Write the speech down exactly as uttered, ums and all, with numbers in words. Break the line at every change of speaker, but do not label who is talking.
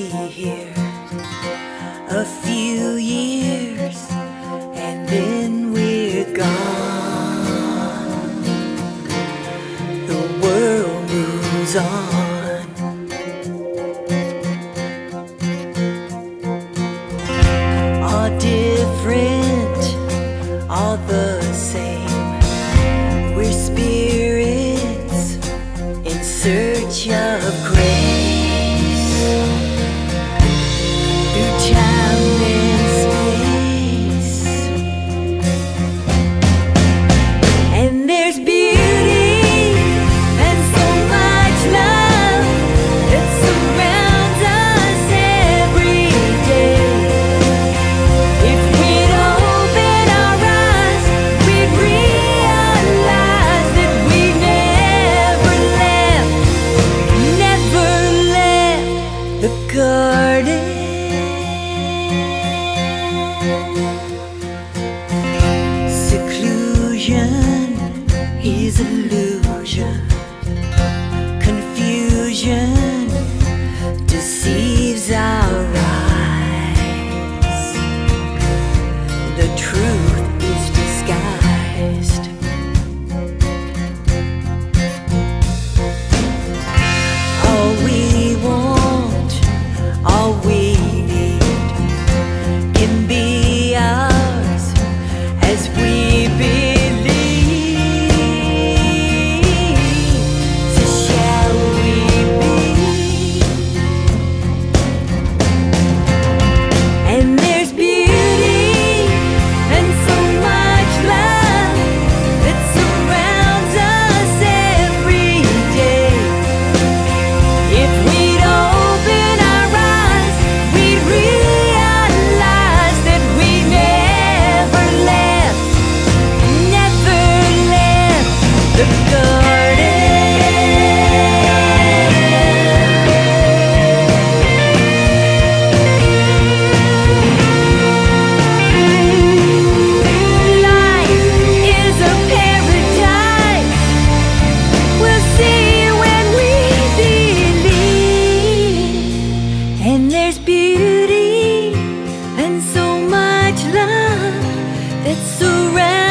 here a few years and then we're gone. The world moves on. All different, all the same. We're spirits in search of grace. Seclusion is illusion. Confusion deceives our eyes. The truth is disguised. All we want, all we need can be ours as we beauty and so much love that surrounds